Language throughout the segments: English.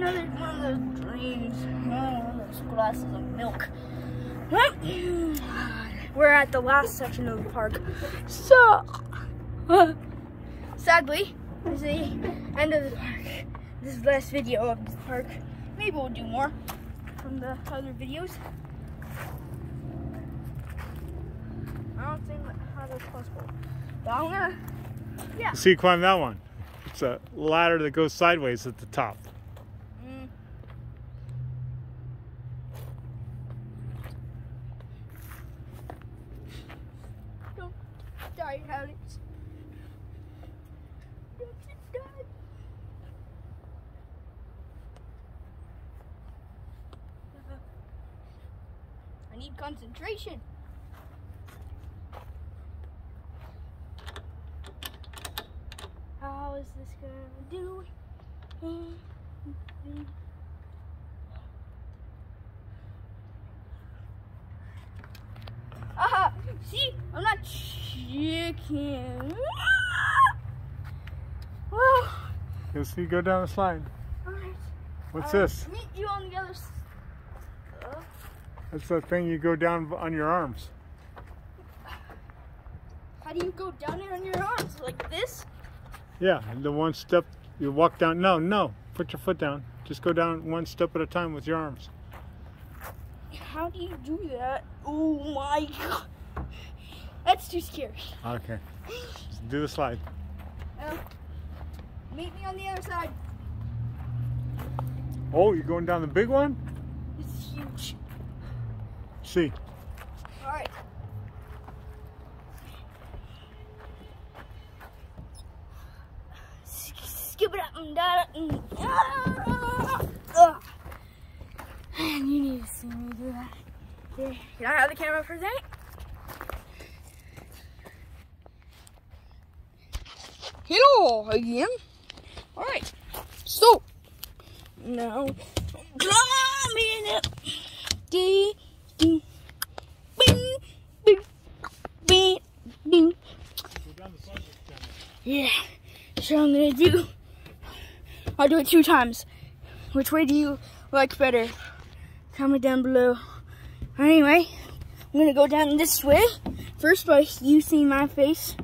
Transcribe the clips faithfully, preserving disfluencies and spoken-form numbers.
another one of those dreams. One of those glasses of milk. We're at the last section of the park. So, sadly, this is the end of the park. This is the last video of this park. Maybe we'll do more from the other videos. I don't think how that's possible. But I'm gonna, yeah. So you climb that one. It's a ladder that goes sideways at the top. Mm. Don't die, Alex. Don't you die. I need concentration. How is this gonna do? Aha! See, I'm not chicken. Whoa! You'll see, go down the slide. All right. What's I'll this? Meet you on the other side. That's the thing you go down on your arms. How do you go down it on your arms? Like this? Yeah, the one step you walk down. No, no, put your foot down. Just go down one step at a time with your arms. How do you do that? Oh my God. That's too scary. Okay, so do the slide. Uh, meet me on the other side. Oh, you're going down the big one? It's huge. See. All right. Skip it up and down and ah! And you need to see me do that. Here, can I have the camera for a second? Hello again. All right. So now climbing up. Dee, dee, bing, bing, bing, bing. Yeah. So I'm gonna do. I'll do it two times. Which way do you like better? Comment down below. Anyway, I'm gonna go down this way. First by you seeing my face.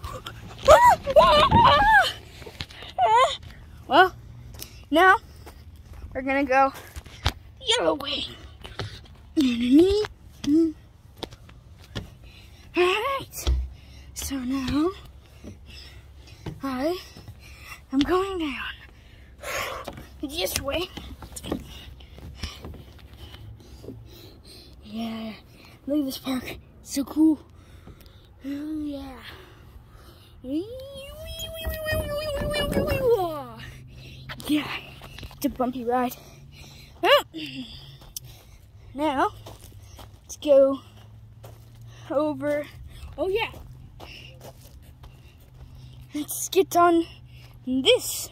Well, now we're gonna go the other way. Alright. So now I am going down this way. Yeah, look at this park. It's so cool. Oh yeah. Yeah, it's a bumpy ride. Now, let's go over. Oh yeah. Let's get on this.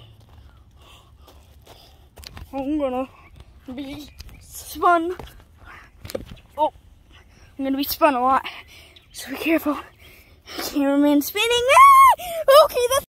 I'm gonna be spun. Oh, I'm gonna be spun a lot. So be careful. Cameraman spinning. Ah! Okay, that's